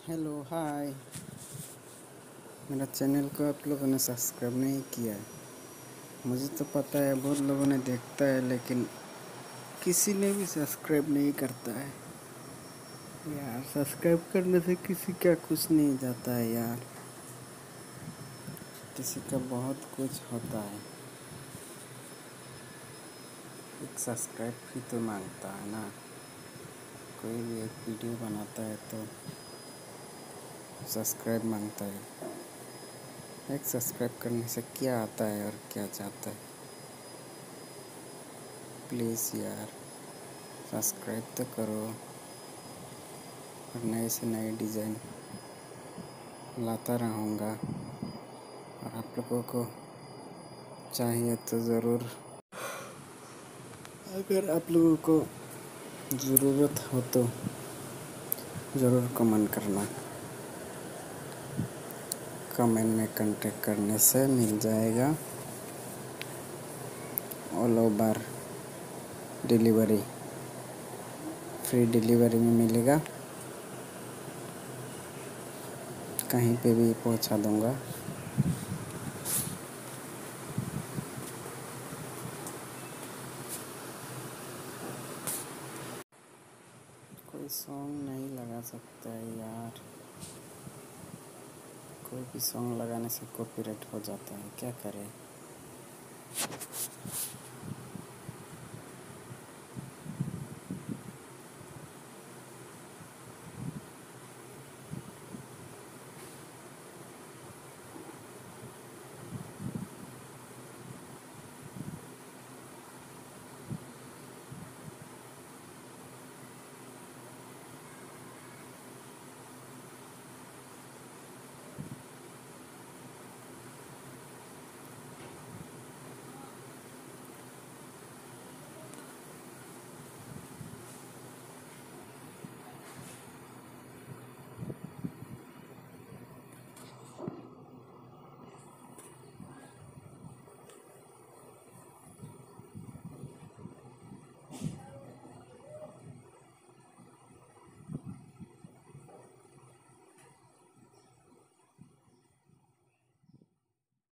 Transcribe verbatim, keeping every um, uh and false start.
Hello hi. मेरा channel को आप लोगों ने सब्सक्राइब नहीं किया है। मुझे तो पता है बहुत लोगों ने देखता है, लेकिन किसी ने भी सब्सक्राइब नहीं करता है यार। सब्सक्राइब करने से किसी का कुछ नहीं जाता है यार, किसी का बहुत कुछ होता है। एक सब्सक्राइब भी तो मांगता है ना। कोई भी एक वीडियो बनाता है तो सब्सक्राइब मांगता है। एक सब्सक्राइब करने से क्या आता है और क्या जाता है। प्लीज़ यार सब्सक्राइब तो करो, और नए से नए डिज़ाइन लाता रहूँगा। और आप लोगों को चाहिए तो ज़रूर, अगर आप लोगों को ज़रूरत हो तो ज़रूर कमेंट करना। कमेंट में कांटेक्ट करने से मिल जाएगा all over delivery, free delivery में मिलेगा। कहीं पे भी पहुंचा दूंगा। कोई सॉन्ग नहीं लगा सकता है यार। कोई भी सॉन्ग लगाने से कॉपीराइट हो जाता है, क्या करें।